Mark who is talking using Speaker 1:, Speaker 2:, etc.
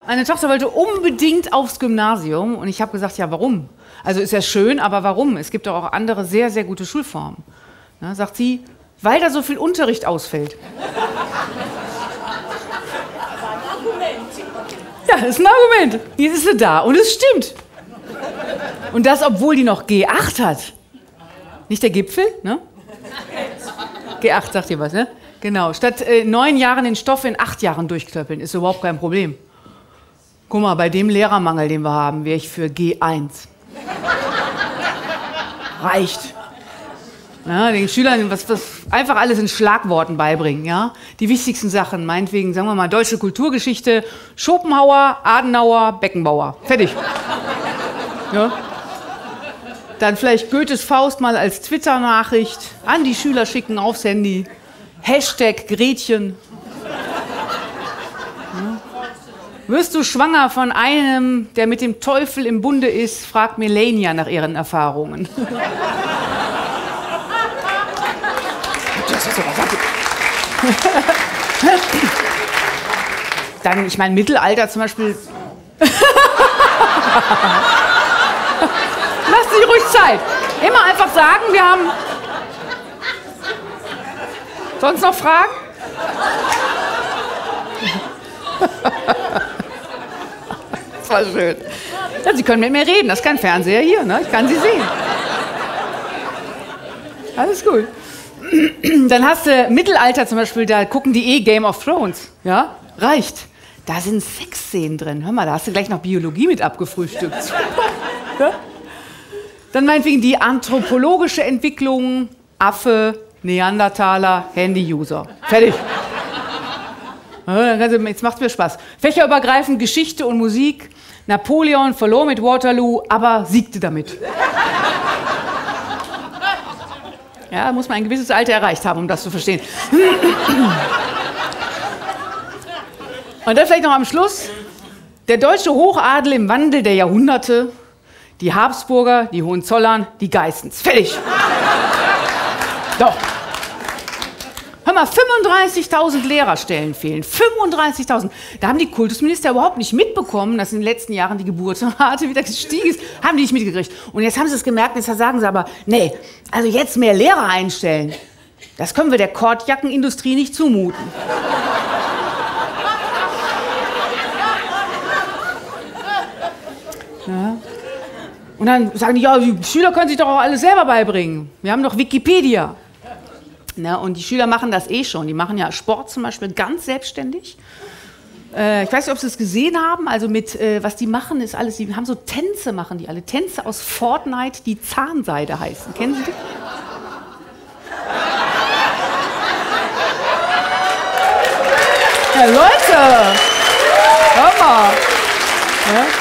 Speaker 1: Meine Tochter wollte unbedingt aufs Gymnasium und ich habe gesagt, ja, warum? Also ist ja schön, aber warum? Es gibt doch auch andere sehr, sehr gute Schulformen. Na, sagt sie, weil da so viel Unterricht ausfällt. Ja, das ist ein Argument. Jetzt ist sie da und es stimmt. Und das, obwohl die noch G8 hat. Nicht der Gipfel, ne? G8 sagt ihr was, ne? Genau. Statt 9 Jahren den Stoff in 8 Jahren durchklöppeln, ist überhaupt kein Problem. Guck mal, bei dem Lehrermangel, den wir haben, wäre ich für G1. Reicht. Ja, den Schülern was einfach alles in Schlagworten beibringen. Ja? Die wichtigsten Sachen, meinetwegen, sagen wir mal, deutsche Kulturgeschichte, Schopenhauer, Adenauer, Beckenbauer. Fertig. Ja? Dann vielleicht Goethes Faust mal als Twitter-Nachricht an die Schüler schicken aufs Handy. Hashtag Gretchen. Ja? Wirst du schwanger von einem, der mit dem Teufel im Bunde ist, fragt Melania nach ihren Erfahrungen. Dann, ich meine, Mittelalter zum Beispiel. Lass dich ruhig Zeit. Immer einfach sagen, wir haben... Sonst noch Fragen? Das war schön. Ja, Sie können mit mir reden, das ist kein Fernseher hier, ne? Ich kann Sie sehen. Alles gut. Dann hast du Mittelalter zum Beispiel, da gucken die Game of Thrones. Ja, reicht. Da sind Sexszenen drin. Hör mal, da hast du gleich noch Biologie mit abgefrühstückt. Ja? Dann meinetwegen die anthropologische Entwicklung, Affe, Neandertaler, Handy-User. Fertig. Ja, jetzt macht's mir Spaß. Fächerübergreifend Geschichte und Musik. Napoleon verlor mit Waterloo, aber siegte damit. Ja, muss man ein gewisses Alter erreicht haben, um das zu verstehen. Und dann vielleicht noch am Schluss. Der deutsche Hochadel im Wandel der Jahrhunderte. Die Habsburger, die Hohenzollern, die Geissens. Fertig. Doch. Hör mal, 35.000 Lehrerstellen fehlen. 35.000. Da haben die Kultusminister überhaupt nicht mitbekommen, dass in den letzten Jahren die Geburtenrate wieder gestiegen ist. Haben die nicht mitgekriegt. Und jetzt haben sie es gemerkt, jetzt sagen sie aber, nee, also jetzt mehr Lehrer einstellen. Das können wir der Kordjackenindustrie nicht zumuten. Ja. Und dann sagen die, ja, die Schüler können sich doch auch alles selber beibringen. Wir haben doch Wikipedia. Ja, und die Schüler machen das eh schon. Die machen ja Sport zum Beispiel ganz selbstständig. Ich weiß nicht, ob Sie es gesehen haben. Also mit, was die machen, ist alles, die haben so Tänze, machen die alle. Tänze aus Fortnite, die Zahnseide heißen. Kennen Sie die? Ja, Leute! Hör mal! Ja?